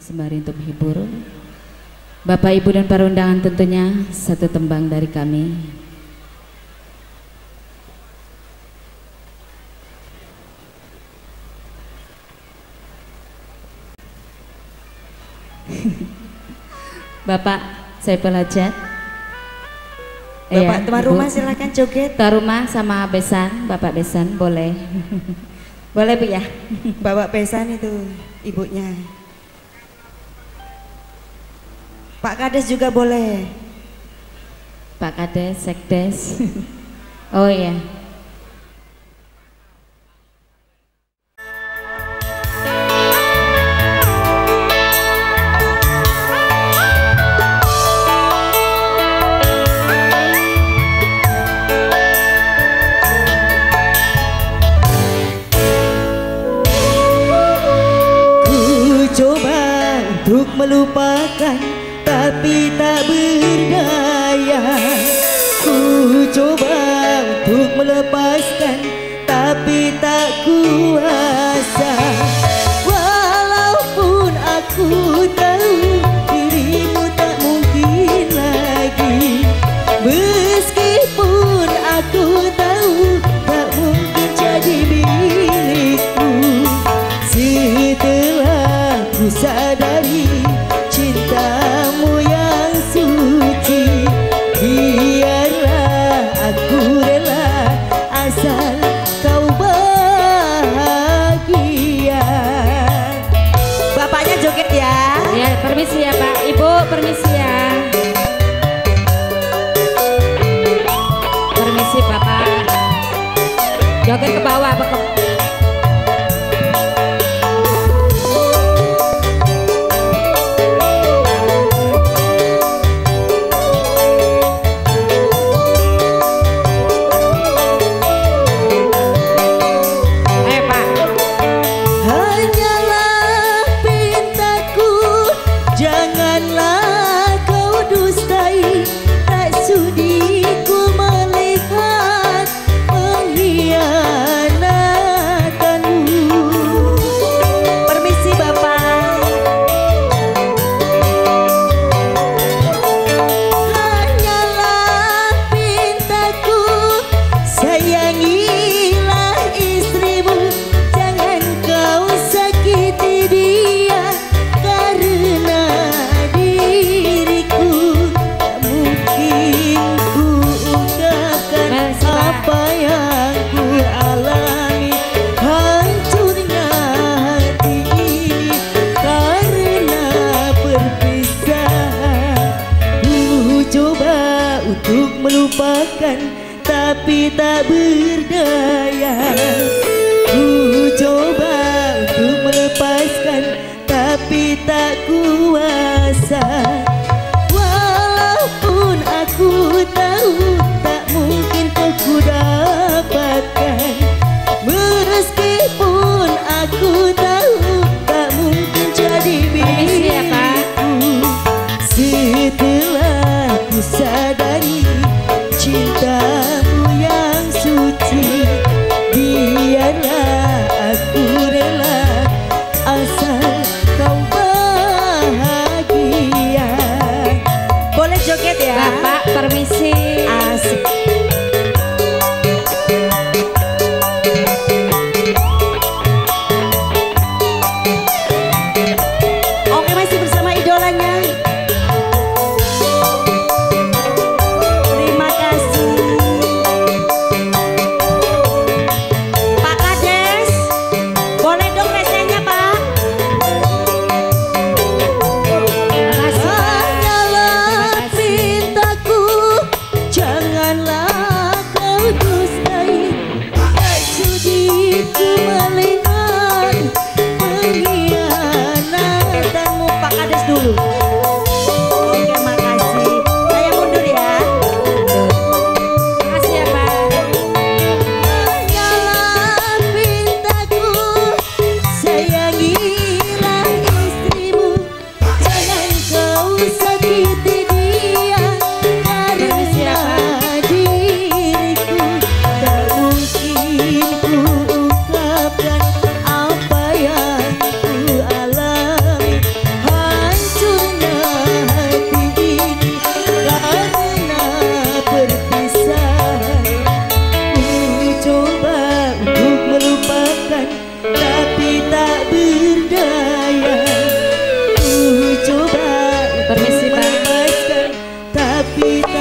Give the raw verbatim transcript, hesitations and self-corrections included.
sembari untuk menghibur Bapak Ibu dan para undangan, tentunya satu tembang dari kami. Bapak Saiful Hajat, Bapak ya, tuan Ibu. rumah silakan joget. Tuan rumah sama besan, Bapak besan boleh. Boleh Bu ya. Bawa besan itu ibunya. Pak Kades juga boleh. Pak Kades, Sekdes. Oh ya. Untuk melupakan tapi tak berdaya. Ku coba untuk melepaskan tapi tak kuasa. Walaupun aku tahu dirimu tak mungkin lagi, meskipun aku tahu tak mungkin jadi milikku. Setelah ku sadari cintamu yang suci, biarlah aku rela asal kau bahagia. Bapaknya joget ya. Ya, permisi ya Pak. Ibu permisi ya. Permisi Bapak. Joget ke bawah apa ke tapi tak berdaya. Ku coba untuk melepaskan tapi tak kuasa. Walaupun aku tahu tak mungkin kau ku dapatkan, meskipun aku tahu tak mungkin jadi milikku. Setelah ku sadari cintamu yang suci, biarlah aku rela asal kau bahagia. Boleh joget ya Bapak, permisi. Asik. Oke, masih bersama idolanya. tapi